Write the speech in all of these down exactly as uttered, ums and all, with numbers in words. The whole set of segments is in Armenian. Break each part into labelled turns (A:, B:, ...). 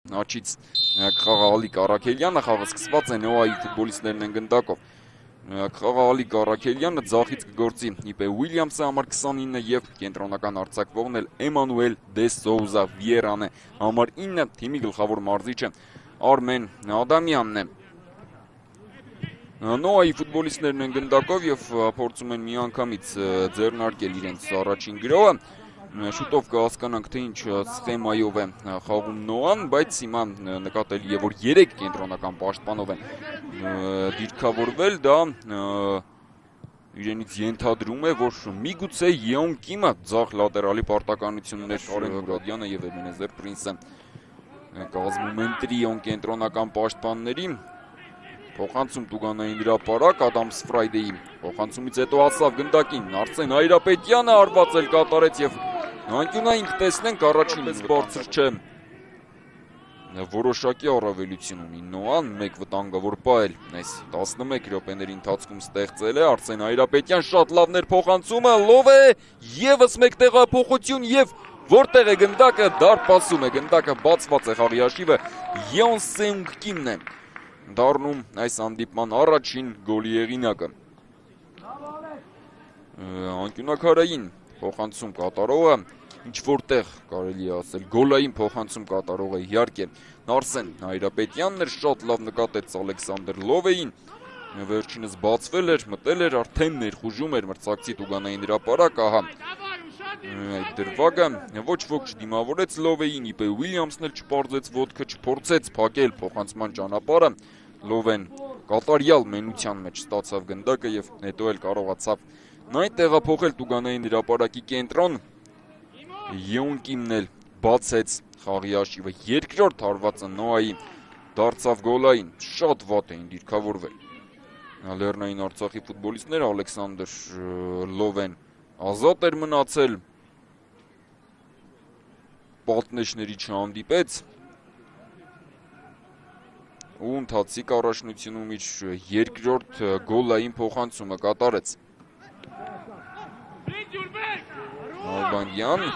A: Աչից Խաղաղալիկ Արաքելյանը խաղը սկսված է Նոայի ֆուտբոլիստներն են գնդակով։ Խաղաղալիկ Արաքելյանը ձախից կգործի Իպե Ուիլյամսը համար քսանինը եւ կենտրոնական արձակվողն էլ Էմանուել Դե Սոուզա Վիերան է համար ինը, թիմի գլխավոր մարզիչը Արմեն Ադամյանն է։ Նոայի ֆուտբոլիստներն են գնդակով եւ փորձում են միանգամից ձեռնարկել իրենց առաջին գրոհը։ Շուտով կհասկանանք, թե ինչ սխեմայով է խաղում Նոան, բայց հիմա նկատելի է, որ երեք կենտրոնական պաշտպանով են դիրքավորվել, դա իրենից ենթադրում է, որ միգուցե Յոն Կիմը ձախ լատերալի պարտականություններ Արեն Մուրադյանը եւ Էբենեզեր Պրինսը կազմում են տրիոն կենտրոնական պաշտպանների։ Փոխանցում Տուգանային հրապարակ Ադամս Ֆրայդեի փոխանցումից հետո ասավ գնդակին Արսեն Հայրապետյանը արված էլ կատարեց եւ անկյունային կտեսնենք առաջինից բարձր չէ որոշակի առավելություն ունի Նոան մեկ վտանգավոր պա էլ այս տասնմեկ րոպեների ընթացքում ստեղծել է Արսեն Հայրապետյան շատ լավներ փոխանցումը լով է եւս մեկ տեղափոխություն եւ որտեղ է գնդակը դարպասում է գնդակը բացված է խաղի հաշիվը Յոն Սեունգ Կիմն է դառնում այս հանդիպման առաջին գոլի հեղինակը անկյունակարային փոխանցում կատարողը ինչ որտեղ կարելի է ասել գոլային փոխանցում կատարողը իհարկե Արսեն Հայրապետյանն էր շատ լավ նկատեց Ալեքսանդր Լովեին վերջինս բացվել էր մտել էր արդեն ներխուժում էր մրցակցի Տուգանային հրապարակ ահա այդ դրվագը ոչ ոք չդիմավորեց Լովեին Իպե Ուիլյամսն էլ չպարզեց ոտքը չփորձեց փակել փոխանցման ճանապարհը Լովեն կատարյալ մենության մեջ ստացավ գնդակը եւ հետո էլ կարողացավ նայն տեղափոխել Տուգանային հրապարակի կենտրոն Յոն Կիմն էլ բացեց խաղի հաշիվը երկրորդ հարվածը Նոայի դարձավ գոլային շատ վատ էին դիրքավորվել Լեռնային Արցախի ֆուտբոլիստները Ալեքսանդր Լովեն ազատ էր մնացել պատնեշների չհանդիպեց ու ընթացիկ առաջնությունում իր երկրորդ գոլային փոխանցումը կատարեց Ալբանդյան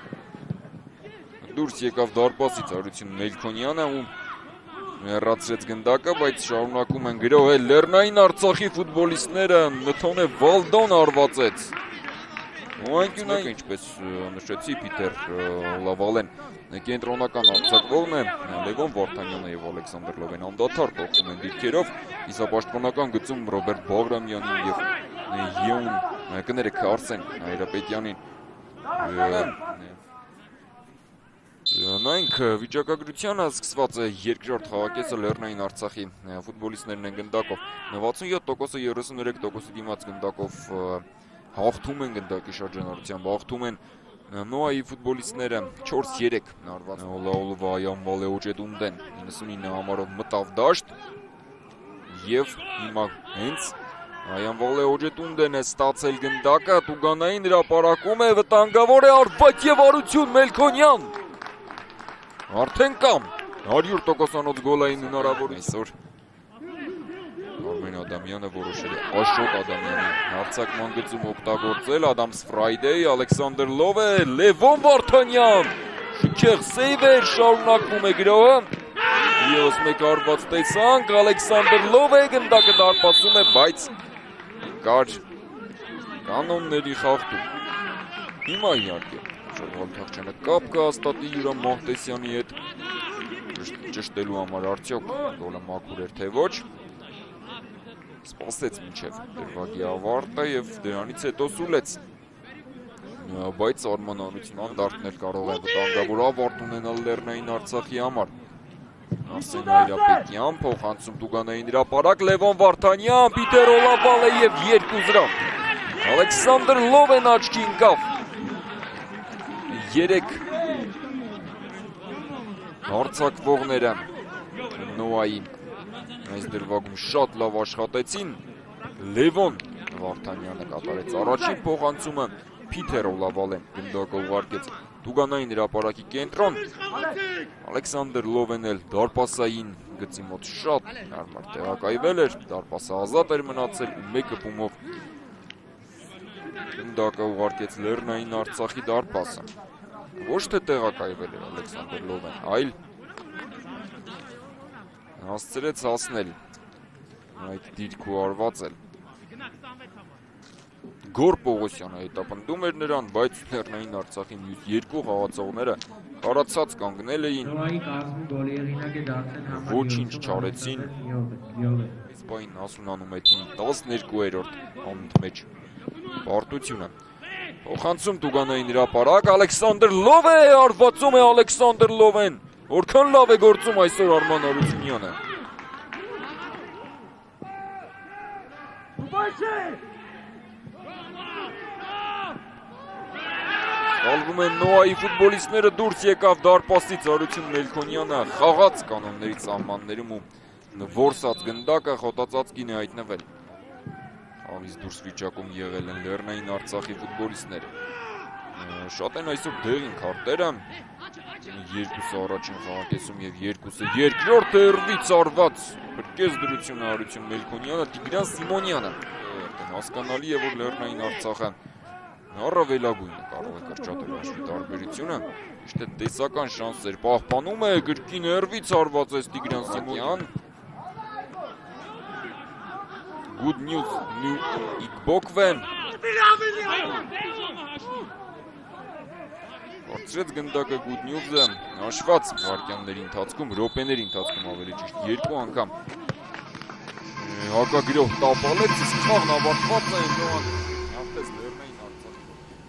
A: դուրս եկավ դարպասից Արություն Մելքոնյանը ու հեռացրեց գնդակը, բայց շարունակում են գրոհել Լեռնային Արցախի ֆուտբոլիստները Մթոնե Վալդոն արվածեց ու անկյունային ինչպես նշեցի Պիտեր Լավալեն կենտրոնական արձակվողն է Լևոն Վարդանյանը եւ Ալեքսանդր Լովեն անդադար փոխում են դիրքերով իսապաշտպանական գծում Ռոբերտ Բաղրամյանին եւ Յոն կներեք Արսեն Հայրապետյանին նայենք վիճակագրությանը սկսված է երկրորդ խաղակեսը Լեռնային Արցախի ֆուտբոլիստներն են գնդակով նվաթսունյոթ տոկոսը երեսունուրեք տոկոսի դիմաց գնդակով հաղթում են գնդակի շրջանառությամբ հաղթում են Նոայի ֆուտբոլիստները չորս երեք նարված Օլաոլովա Այանվալե Օջեդունդեն իննսունինը համարով մտավ դաշտ եւ հիմա հենց Այանվալե Օջեդունդեն է ստացել գնդակը Տուգանային հրապարակում է վտանգավոր է արված եւ Արություն Մելքոնյան արդեն կամ հարյուր տոկոսանոց գոլային հնարավոր այսօր Արմեն Ադամյանը որոշել է Աշոտ Ադամյանի հարձակման գծում օգտագործել Ադամս Ֆրայդեի Ալեքսանդր Լովե Լևոն Վարդանյան շքեղ սեյվ էր շարունակվում է գրոհը Եվս մեկ արված տեսանք Ալեքսանդր Լովե գնդակը դարպասում է բայց կար կանոնների խախտում հիմա իհարկե Շարվալ Թախչյանը կապ կհաստատի Յուրամ Մահտեսյանի հետ ճշտելու համար արդյոք գոլը մաքուր էր թե ոչ սպասեց մինչև դրվագի ավարտը եւ դրանից հետո սուլեց բայց Արման Արություն անդարտներ կարող է վտանգավոր ավարտ ունենալ Լեռնային Արցախի համար Արսեն Հայրապետյան փոխանցում Տուգանային հրապարակ Լևոն Վարդանյան Պիտեր Օլավալե եւ երկու զրահ Ալեքսանդր Լովեն աչքի ընկավ երեք հարձակվողները Նոայի այս դրվագում շատ լավ աշխատեցին Լևոն Վարդանյանը կատարեց առաջին փոխանցումը Պիտեր Օլավալեն գնդակը ուղարկեց Տուգանային հրապարակի կենտրոն Ալեքսանդր Լովեն էլ դարպասային գծի մոտ շատ հարմար տեղակայվել էր դարպասը ազատ էր մնացել ու մեկ հպումով գնդակը ուղարկեց Լեռնային Արցախի դարպասը ոչ թե տեղակայվել էր Ալեքսանդր Լովեն այլ հասցրեց հասնել այդ դիրքու արվածել։ Գոր Պողոսյանը հետապնդում էր նրան, բայց Լեռնային Արցախի մյուս երկու խաղացողները խարացած կանգնել էին, ոչինչ չարեցին, Իսպային հասունանում է թիմի տասներկուերորդ անընդմեջ պարտությունը։ Փոխանցում Տուգանային հրապարակ, Ալեքսանդր Լով է, արվածում է Ալեքսանդր Լովեն, որքան լավ է գործում այսօր Արման Արությունյանը։ Ալվում են Նոայի ֆուտբոլիստները, դուրս եկավ դարպասից Արություն Մելքոնյանը, խաղաց կանոնների սահմաններում ու որսած գնդակը խոտածածկին է հայտնվել։ Խաղից դուրս վիճակում եղել են Լեռնային Արցախի ֆուտբոլիստները։ Շատ են այսօր դեղին քարտերը, երկուսը առաջին խաղակեսում և երկուսը երկրորդ հերվից արված բրկեց դրությունը Արություն Մելքոնյանը, Տիգրան Սիմոնյանը։ Հասկանալի է, որ Լեռնային Արցախը առավելագույնը կարող է կրճատել հաշվի տարբերությունը, միշտ է տեսական շանսեր պահպանում է, գրքին հերվից արվածեց Տիգրան Սիմոնյան։ Good news, New Igbokwem։ Բարձրեց գնդակը Good News-ը, հաշված վարկյանների ընթացքում, րոպեների ընթացքում ավելի ճիշտ երկու անգամ հակագիրով տապալեց, իսկ խաղն ավարտված է Նոան